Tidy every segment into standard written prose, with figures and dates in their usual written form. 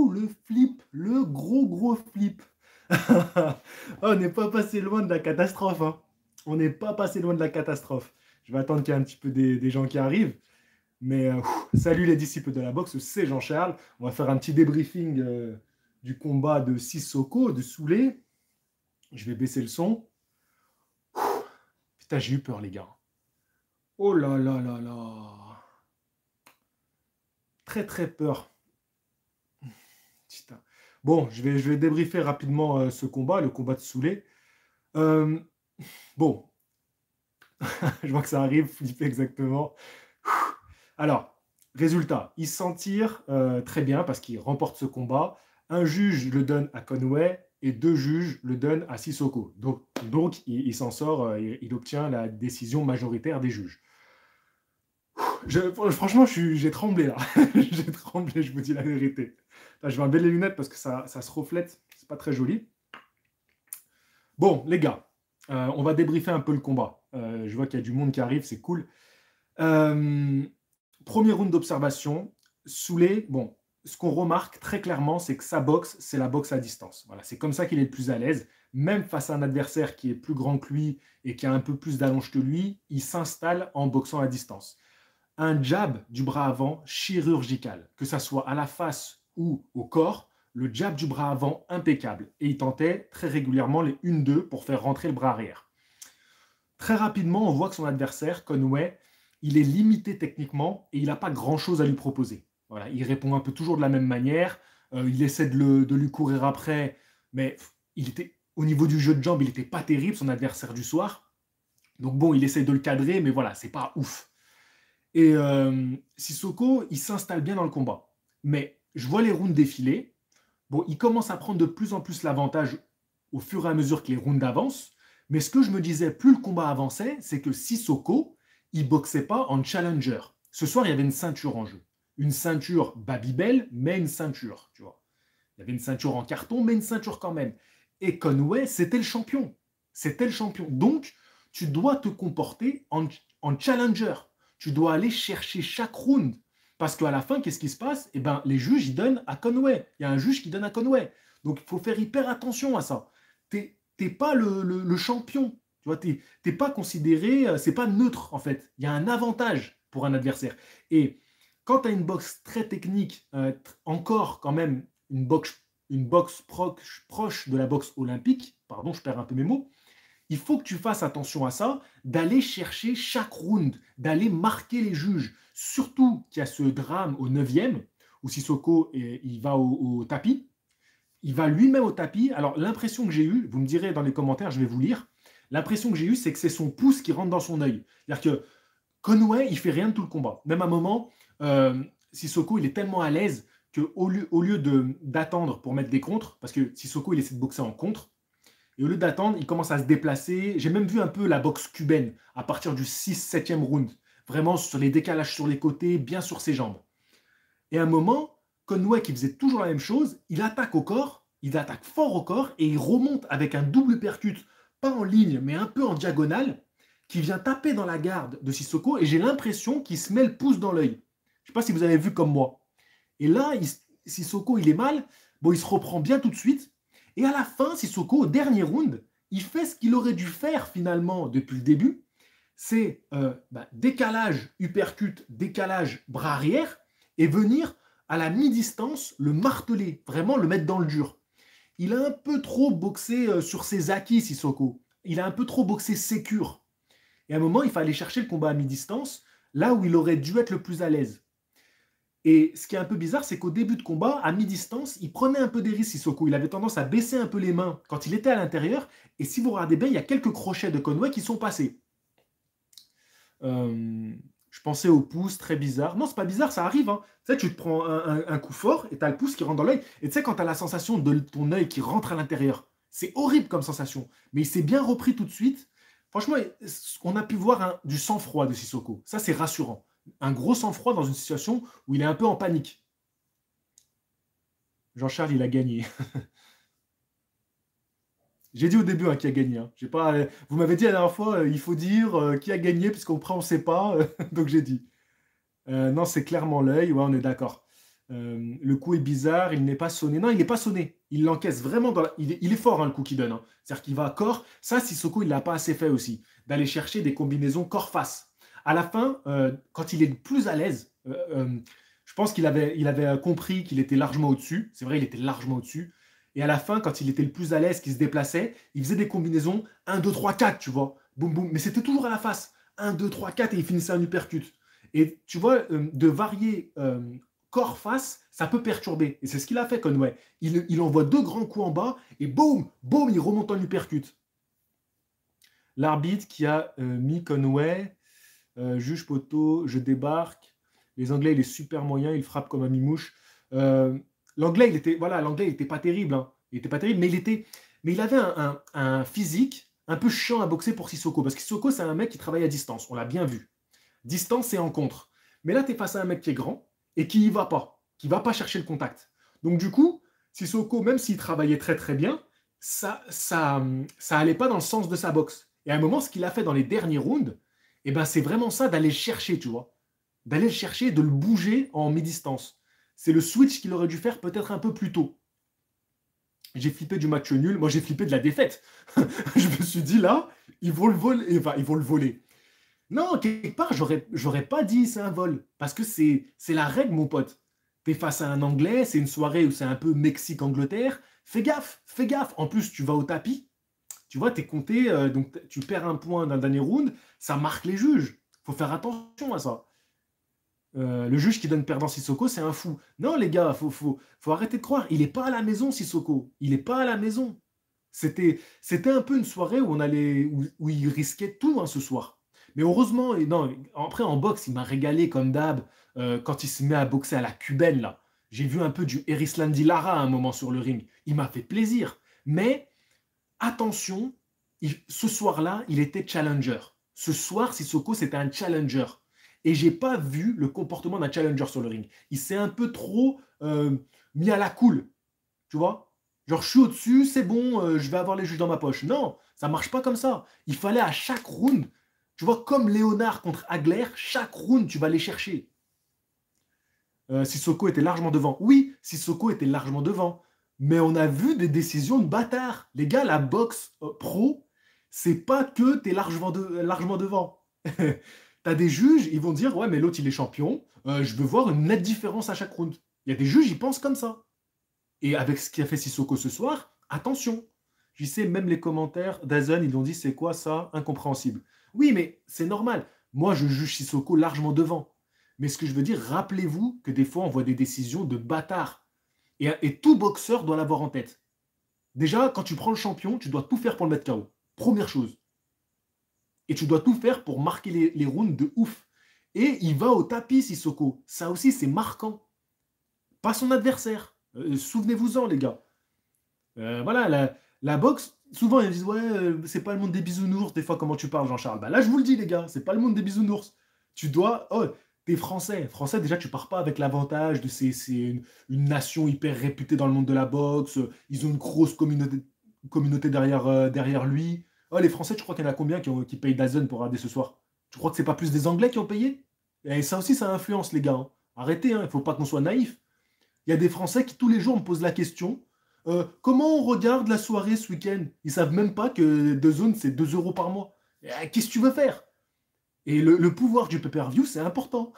le flip, le gros flip. On n'est pas passé loin de la catastrophe, hein. On n'est pas passé loin de la catastrophe. Je vais attendre qu'il y ait un petit peu des gens qui arrivent. Mais salut les disciples de la boxe, c'est Jean-Charles. On va faire un petit débriefing du combat de Sissoko, de Soulé. Je vais baisser le son. Putain, j'ai eu peur, les gars. Oh là là là là. Très peur. Putain. Bon, je vais débriefer rapidement ce combat, le combat de Soulé. Euh, bon, je vois que ça arrive, flipper exactement. Alors, résultat, il s'en tire très bien parce qu'il remporte ce combat. Un juge le donne à Conway et deux juges le donnent à Sissoko. Donc il s'en sort, il obtient la décision majoritaire des juges. Franchement, j'ai tremblé là. J'ai tremblé, je vous dis la vérité. Là, je vais enlever les lunettes parce que ça se reflète. C'est pas très joli. Bon, les gars, on va débriefer un peu le combat. Je vois qu'il y a du monde qui arrive, c'est cool. Premier round d'observation. Soulé, bon, ce qu'on remarque très clairement, c'est que sa boxe, c'est la boxe à distance. Voilà, c'est comme ça qu'il est le plus à l'aise. Même face à un adversaire qui est plus grand que lui et qui a un peu plus d'allonge que lui, il s'installe en boxant à distance. Un jab du bras avant chirurgical, que ça soit à la face ou au corps, le jab du bras avant impeccable. Et il tentait très régulièrement les 1-2 pour faire rentrer le bras arrière. Très rapidement, on voit que son adversaire, Conway, il est limité techniquement et il n'a pas grand-chose à lui proposer. Voilà, il répond un peu toujours de la même manière, il essaie de lui courir après, mais au niveau du jeu de jambes, il n'était pas terrible, son adversaire du soir. Donc bon, il essaie de le cadrer, mais voilà, c'est pas ouf. Et Sissoko, il s'installe bien dans le combat. Mais je vois les rounds défiler. Bon, il commence à prendre de plus en plus l'avantage au fur et à mesure que les rounds avancent. Mais ce que je me disais, plus le combat avançait, c'est que Sissoko, il boxait pas en challenger. Ce soir, il y avait une ceinture en jeu. Une ceinture Babybel, mais une ceinture, tu vois. Il y avait une ceinture en carton, mais une ceinture quand même. Et Conway, c'était le champion. C'était le champion. Donc, tu dois te comporter en challenger. Tu dois aller chercher chaque round. Parce qu'à la fin, qu'est-ce qui se passe? Eh ben, les juges, ils donnent à Conway. Il y a un juge qui donne à Conway. Donc, il faut faire hyper attention à ça. T'es pas le champion. Tu vois, t'es pas considéré, c'est pas neutre, en fait. Il y a un avantage pour un adversaire. Et quand tu as une boxe très technique, encore quand même une boxe proche de la boxe olympique, pardon, je perds un peu mes mots, il faut que tu fasses attention à ça, d'aller chercher chaque round, d'aller marquer les juges. Surtout qu'il y a ce drame au 9e, où Sissoko il va au tapis. Il va lui-même au tapis. Alors, l'impression que j'ai eue, vous me direz dans les commentaires, je vais vous lire. L'impression que j'ai eue, c'est que c'est son pouce qui rentre dans son œil. C'est-à-dire que Conway, il fait rien de tout le combat. Même à un moment, Sissoko, il est tellement à l'aise qu'au lieu d'attendre pour mettre des contres, parce que Sissoko, il essaie de boxer en contre, et au lieu d'attendre, il commence à se déplacer. J'ai même vu un peu la boxe cubaine à partir du 6-7e round. Vraiment sur les décalages sur les côtés, bien sur ses jambes. Et à un moment, Conway, qui faisait toujours la même chose, il attaque au corps, il attaque fort au corps, et il remonte avec un double percute, pas en ligne, mais un peu en diagonale, qui vient taper dans la garde de Sissoko, et j'ai l'impression qu'il se met le pouce dans l'œil. Je ne sais pas si vous avez vu comme moi. Et là, Sissoko, il est mal, bon, il se reprend bien tout de suite, et à la fin, Sissoko, au dernier round, il fait ce qu'il aurait dû faire finalement depuis le début, c'est décalage uppercut, décalage bras arrière, et venir à la mi-distance le marteler, vraiment le mettre dans le dur. Il a un peu trop boxé sur ses acquis, Sissoko. Il a un peu trop boxé sécure. Et à un moment, il fallait chercher le combat à mi-distance, là où il aurait dû être le plus à l'aise. Et ce qui est un peu bizarre, c'est qu'au début de combat, à mi-distance, il prenait un peu des risques, Sissoko. Il avait tendance à baisser un peu les mains quand il était à l'intérieur. Et si vous regardez bien, il y a quelques crochets de Conway qui sont passés. Je pensais au pouce, très bizarre. Non, c'est pas bizarre, ça arrive. Hein. Tu sais, tu te prends un coup fort et tu as le pouce qui rentre dans l'œil. Et tu sais, quand tu as la sensation de ton œil qui rentre à l'intérieur, c'est horrible comme sensation. Mais il s'est bien repris tout de suite. Franchement, on a pu voir du sang-froid de Sissoko. Ça, c'est rassurant. Un gros sang-froid dans une situation où il est un peu en panique. Jean-Charles, il a gagné. J'ai dit au début qui a gagné. Hein. Vous m'avez dit la dernière fois, il faut dire qui a gagné, puisqu'après on ne sait pas. Donc j'ai dit. Non, c'est clairement l'œil, ouais, on est d'accord. Le coup est bizarre, il n'est pas sonné. Non, il n'est pas sonné. Il l'encaisse vraiment dans la... il est fort, hein, le coup qu'il donne, hein. C'est-à-dire qu'il va à corps. Ça, Sissoko, il ne l'a pas assez fait aussi. D'aller chercher des combinaisons corps-face. À la fin, quand il est plus à l'aise, je pense qu'il avait compris qu'il était largement au-dessus. C'est vrai, il était largement au-dessus. Et à la fin, quand il était le plus à l'aise, qu'il se déplaçait, il faisait des combinaisons 1, 2, 3, 4, tu vois. Boum, boum. Mais c'était toujours à la face. 1, 2, 3, 4 et il finissait un uppercut. Et tu vois, de varier corps-face, ça peut perturber. Et c'est ce qu'il a fait, Conway. Il envoie 2 grands coups en bas et boum, boum, il remonte en uppercut. L'arbitre qui a mis Conway, juge poteau, je débarque. Les Anglais, il est super moyen, il frappe comme un mimouche. L'Anglais, il était pas terrible, hein. Il était pas terrible, mais il avait un physique un peu chiant à boxer pour Sissoko. Parce que Sissoko, c'est un mec qui travaille à distance. On l'a bien vu. Distance et en contre. Mais là, tu es face à un mec qui est grand et qui y va pas, qui va pas chercher le contact. Donc du coup, Sissoko, même s'il travaillait très très bien, ça allait pas dans le sens de sa boxe. Et à un moment, ce qu'il a fait dans les derniers rounds, eh ben, c'est vraiment ça, d'aller le chercher, tu vois. D'aller le chercher, de le bouger en mi-distance. C'est le switch qu'il aurait dû faire peut-être un peu plus tôt. J'ai flippé du match nul. Moi, j'ai flippé de la défaite. Je me suis dit, là, ils vont le voler. Enfin, ils vont le voler. Non, quelque part, j'aurais pas dit c'est un vol. Parce que c'est la règle, mon pote. T'es face à un Anglais, c'est une soirée où c'est un peu Mexique-Angleterre. Fais gaffe, fais gaffe. En plus, tu vas au tapis. Tu vois, t'es compté, donc tu perds un point d'un dernier round. Ça marque les juges. Faut faire attention à ça. Le juge qui donne perdant Sissoko, c'est un fou. Non, les gars, faut arrêter de croire. Il n'est pas à la maison, Sissoko. Il n'est pas à la maison. C'était un peu une soirée où il risquait tout, hein, ce soir. Mais heureusement, et non, après en boxe, il m'a régalé comme d'hab quand il se met à boxer à la cubaine là. J'ai vu un peu du Erislandi Lara à un moment sur le ring. Il m'a fait plaisir. Mais attention, ce soir-là, il était challenger. Ce soir, Sissoko, c'était un challenger. Et j'ai pas vu le comportement d'un challenger sur le ring. Il s'est un peu trop mis à la cool, tu vois. Genre, je suis au-dessus, c'est bon, je vais avoir les juges dans ma poche. Non, ça marche pas comme ça. Il fallait à chaque round, tu vois, comme Léonard contre Hagler, chaque round, tu vas les chercher. Sissoko était largement devant. Oui, Sissoko était largement devant. Mais on a vu des décisions de bâtard. Les gars, la boxe pro, c'est pas que tu es largement devant. Tu as des juges, ils vont dire, ouais, mais l'autre, il est champion. Je veux voir une nette différence à chaque round. Il y a des juges, ils pensent comme ça. Et avec ce qu'a fait Sissoko ce soir, attention. Je sais, même les commentaires d'Azen, ils ont dit, c'est quoi ça? Incompréhensible. Oui, mais c'est normal. Moi, je juge Sissoko largement devant. Mais ce que je veux dire, rappelez-vous que des fois, on voit des décisions de bâtard. Et tout boxeur doit l'avoir en tête. Déjà, quand tu prends le champion, tu dois tout faire pour le mettre KO. Première chose. Et tu dois tout faire pour marquer les rounds de ouf. Et il va au tapis, Sissoko. Ça aussi, c'est marquant. Pas son adversaire. Souvenez-vous-en, les gars. Voilà, la boxe, souvent ils disent, ouais, c'est pas le monde des bisounours, des fois, comment tu parles, Jean-Charles. Bah là, je vous le dis, les gars, c'est pas le monde des bisounours. Tu dois. Oh, t'es français. Français, déjà, tu pars pas avec l'avantage de c'est une nation hyper réputée dans le monde de la boxe. Ils ont une grosse communauté derrière lui. Oh, les Français, tu crois qu'il y en a combien qui payent DAZN pour regarder ce soir? Tu crois que c'est pas plus des Anglais qui ont payé? Et ça aussi, ça influence, les gars, hein. Arrêtez, hein, il faut pas qu'on soit naïf. Il y a des Français qui tous les jours me posent la question, comment on regarde la soirée ce week-end? Ils savent même pas que DAZN, c'est 2 euros par mois. Qu'est-ce que tu veux faire? Et le pouvoir du pay-per-view, c'est important.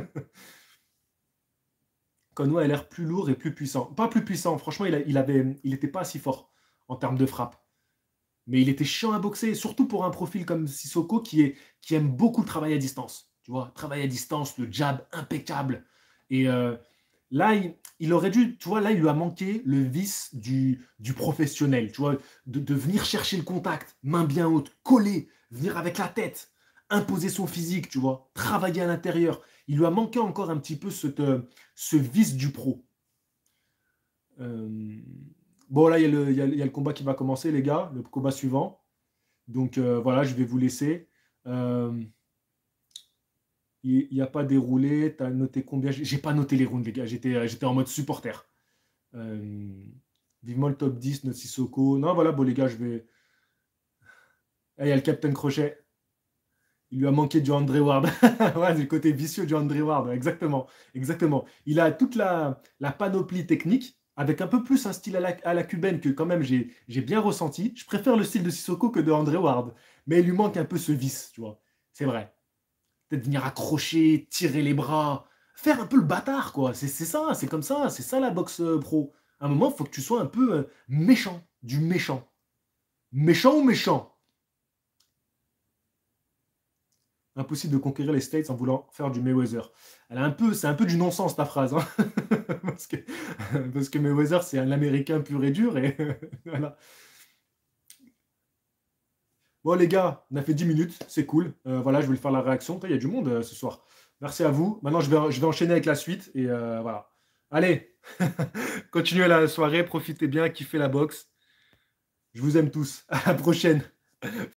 Conway a l'air plus lourd et plus puissant. Pas plus puissant, franchement, il était pas si fort en termes de frappe. Mais il était chiant à boxer, surtout pour un profil comme Sissoko qui aime beaucoup le travail à distance. Tu vois, travail à distance, le jab impeccable. Et là, il aurait dû, tu vois, là, il lui a manqué le vice du professionnel, tu vois, de venir chercher le contact, main bien haute, coller, venir avec la tête, imposer son physique, tu vois, travailler à l'intérieur. Il lui a manqué encore un petit peu ce vice du pro. Euh, Bon, là, il y a le combat qui va commencer, les gars, le combat suivant. Donc, voilà, je vais vous laisser. Euh, il n'y a pas déroulé. Tu as noté combien? J'ai pas noté les rounds, les gars. J'étais en mode supporter. Euh, Vivement le top 10, notre Sissoko. Non, voilà, bon, les gars, je vais. Ah, il y a le Captain Crochet. Il lui a manqué du Andre Ward. Ouais, c'est le côté vicieux du Andre Ward. Ouais, exactement. Exactement. Il a toute la panoplie technique, avec un peu plus un style à la cubaine que quand même j'ai bien ressenti. Je préfère le style de Sissoko que de Andre Ward. Mais il lui manque un peu ce vice, tu vois. C'est vrai. Peut-être venir accrocher, tirer les bras, faire un peu le bâtard, quoi. C'est ça, c'est comme ça. C'est ça la boxe pro. À un moment, il faut que tu sois un peu méchant. Du méchant. Méchant ou méchant? Impossible de conquérir les States en voulant faire du Mayweather. C'est un peu du non-sens ta phrase, hein. parce, que, parce que Mayweather c'est un Américain pur et dur et voilà. Bon les gars, on a fait 10 minutes, c'est cool. Voilà, je voulais faire la réaction. Il y a du monde ce soir. Merci à vous. Maintenant je vais enchaîner avec la suite et voilà. Allez, continuez la soirée, profitez bien, kiffez la boxe. Je vous aime tous. À la prochaine.